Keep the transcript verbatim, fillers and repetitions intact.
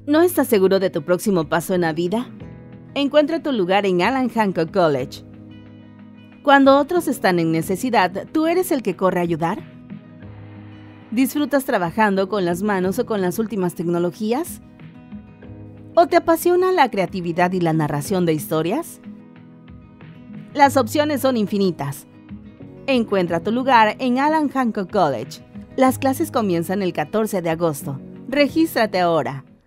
¿No estás seguro de tu próximo paso en la vida? Encuentra tu lugar en Alan Hancock College. Cuando otros están en necesidad, ¿tú eres el que corre a ayudar? ¿Disfrutas trabajando con las manos o con las últimas tecnologías? ¿O te apasiona la creatividad y la narración de historias? Las opciones son infinitas. Encuentra tu lugar en Alan Hancock College. Las clases comienzan el catorce de agosto. Regístrate ahora.